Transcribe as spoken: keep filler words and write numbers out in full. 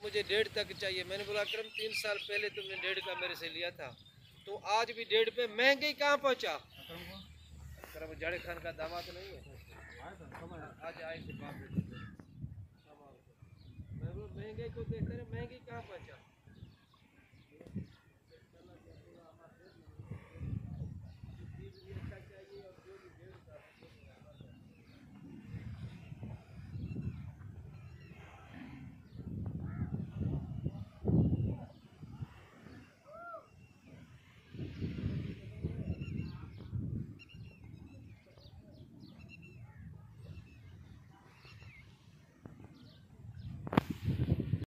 मुझे डेढ़ तक चाहिए। मैंने बोला अकरम तीन साल पहले तुमने डेढ़ का मेरे से लिया था, तो आज भी डेढ़ पे महंगी कहाँ पहुँचा? अकरम जाड़े खान का दामाद नहीं है, आज आए थे बाप, महंगे को देखकर महंगी कहाँ पहुँचा?